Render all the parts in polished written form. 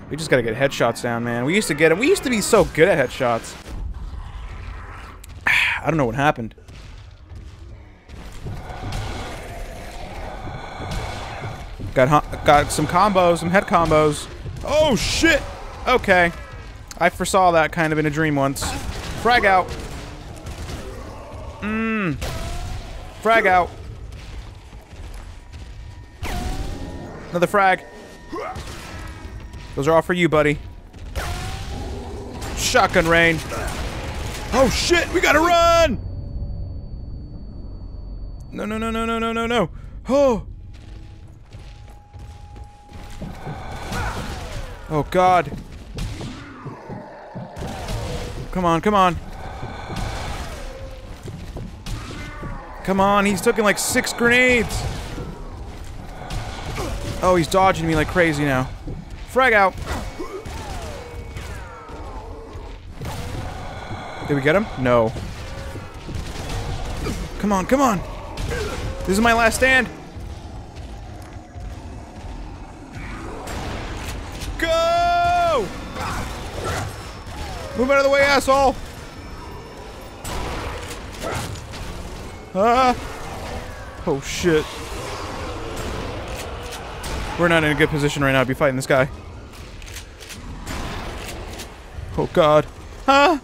We just gotta get headshots down, man. We used to get it. We used to be so good at headshots. I don't know what happened. Got some combos, some head combos. Oh, shit! Okay. I foresaw that kind of in a dream once. Frag out. Frag out. Another frag. Those are all for you, buddy. Shotgun rain. Oh, shit! We gotta run! No, no, no, no, no, no, no, no. Oh! Oh, God. Come on, come on. Come on, he's taking like 6 grenades. Oh, he's dodging me like crazy now. Frag out. Did we get him? No. Come on, come on. This is my last stand. Go! Move out of the way, asshole! Oh, shit. We're not in a good position right now to be fighting this guy. Oh, God. Huh?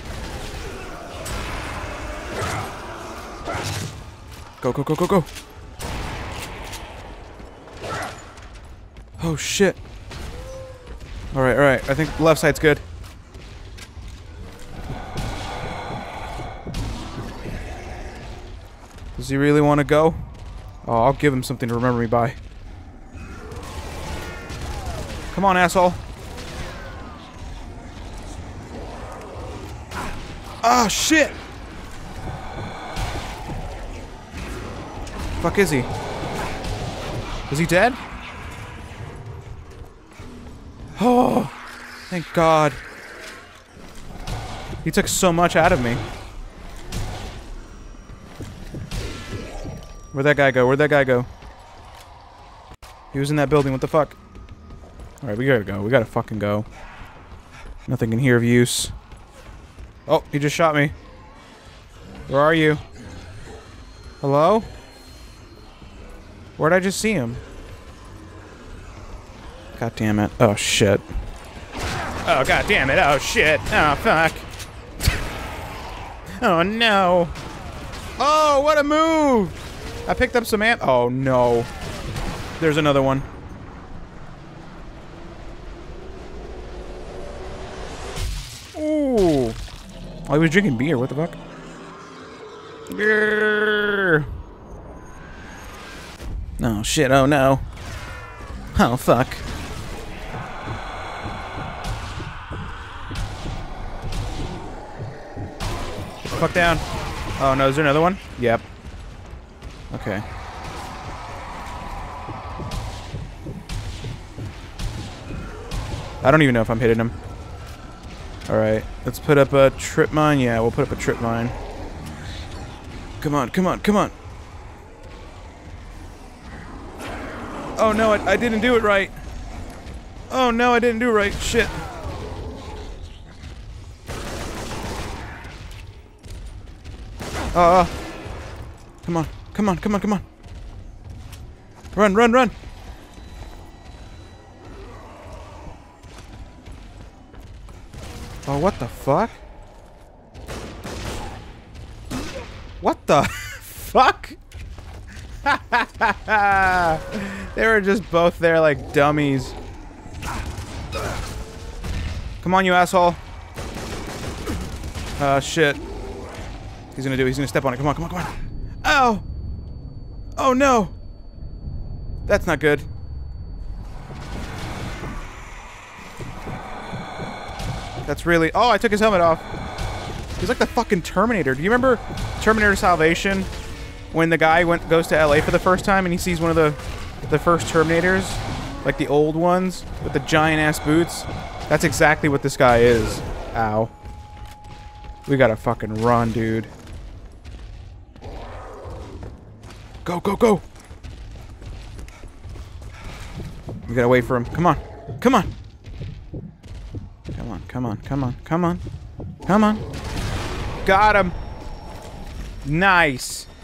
Go, go, go, go, go. Oh, shit. Alright, alright. I think the left side's good. Does he really want to go? Oh, I'll give him something to remember me by. Come on, asshole. Oh, shit! Fuck is he? Is he dead? Oh, thank God. He took so much out of me. Where'd that guy go? Where'd that guy go? He was in that building. What the fuck? Alright, we gotta go. We gotta fucking go. Nothing in here of use. Oh, he just shot me. Where are you? Hello? Where'd I just see him? God damn it. Oh, shit. Oh, god damn it. Oh, shit. Oh, fuck. Oh, no. Oh, what a move! I picked up some amp. Oh, no. There's another one. Ooh. Oh, he was drinking beer. What the fuck? Beer. Oh, shit. Oh, no. Oh, fuck. Get the fuck down. Oh, no. Is there another one? Yep. Okay. I don't even know if I'm hitting him. Alright. Let's put up a trip mine. Yeah, we'll put up a trip mine. Come on, come on, come on. Oh no, I didn't do it right. Oh no, I didn't do it right. Shit. Come on, come on, come on, come on. Run, run, run. Oh, what the fuck? What the fuck? They were just both there like dummies. Come on, you asshole. Shit. He's gonna do it. He's gonna step on it. Come on, come on, come on. Ow! Oh, no! That's not good. That's really... Oh, I took his helmet off. He's like the fucking Terminator. Do you remember Terminator Salvation? When the guy goes to LA for the first time and he sees one of the first Terminators? Like the old ones with the giant-ass boots? That's exactly what this guy is. Ow. We gotta fucking run, dude. Go, go, go! We gotta wait for him. Come on. Come on! come on, come on, come on. Come on. Got him. Nice.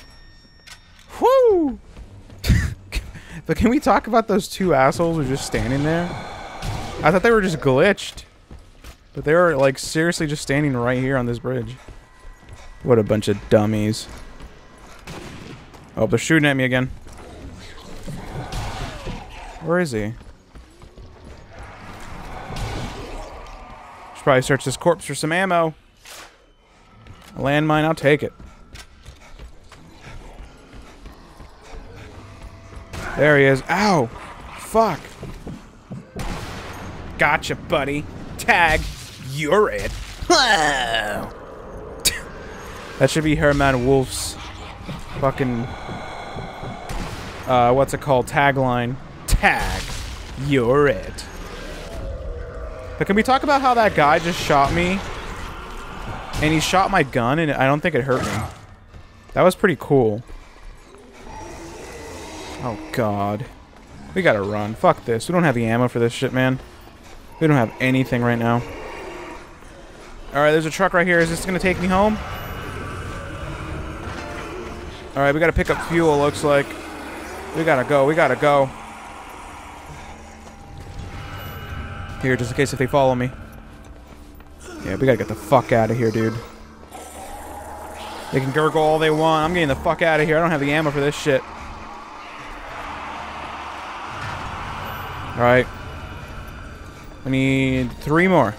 Whoo! But can we talk about those two assholes who are just standing there? I thought they were just glitched. But they were, like, seriously just standing right here on this bridge. What a bunch of dummies. Oh, they're shooting at me again. Where is he? Should probably search this corpse for some ammo. A landmine, I'll take it. There he is. Ow! Fuck! Gotcha, buddy. Tag. You're it. That should be Herman Wolf's fucking... what's it called? Tagline. Tag. You're it. But can we talk about how that guy just shot me? And he shot my gun and I don't think it hurt me. That was pretty cool. Oh, God. We gotta run. Fuck this. We don't have the ammo for this shit, man. We don't have anything right now. Alright, there's a truck right here. Is this gonna take me home? Alright, we gotta pick up fuel, looks like. We gotta go. We gotta go. Here, just in case if they follow me. Yeah, we gotta get the fuck out of here, dude. They can gurgle all they want. I'm getting the fuck out of here. I don't have the ammo for this shit. Alright. I need 3 more.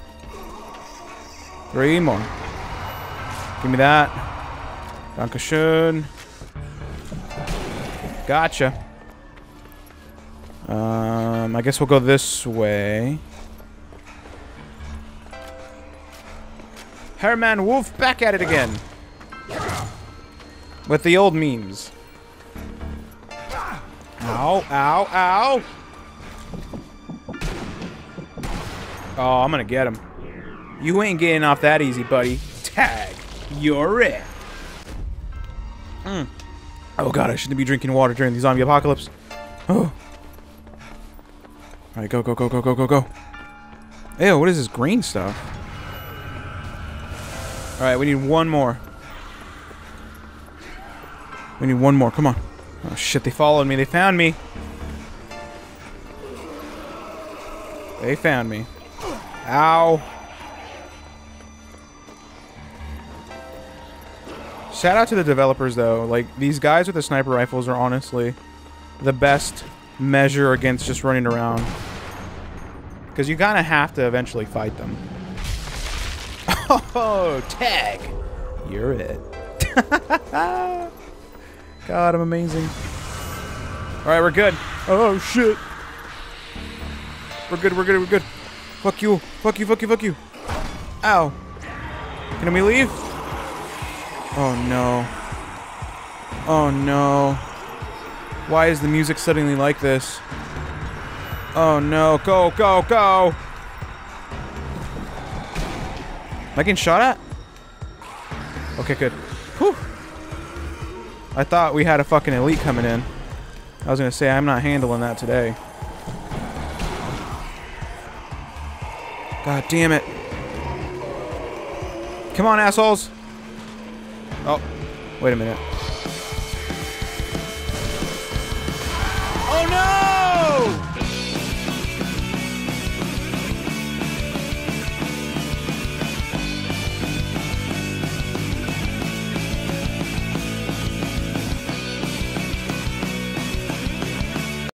3 more. Give me that. Dankeschön. Gotcha. I guess we'll go this way. Herman Wolf back at it again. With the old memes. Ow, ow, ow. Oh, I'm gonna get him. You ain't getting off that easy, buddy. Tag. You're it. Oh god, I shouldn't be drinking water during the zombie apocalypse. Oh. Alright, go, go, go, go, go, go, go. Ew, what is this green stuff? Alright, we need 1 more. We need 1 more, come on. Oh shit, they followed me, they found me. They found me. Ow. Shout out to the developers, though. Like, these guys with the sniper rifles are honestly the best measure against just running around. Because you kind of have to eventually fight them. Oh, tag! You're it. God, I'm amazing. Alright, we're good. Oh, shit. We're good, we're good, we're good. Fuck you. Fuck you, fuck you, fuck you. Ow. Can we leave? Oh, no. Oh, no. Why is the music suddenly like this? Oh, no. Go, go, go. Am I getting shot at? Okay, good. Whew. I thought we had a fucking elite coming in. I was gonna say, I'm not handling that today. God damn it. Come on, assholes. Oh, wait a minute.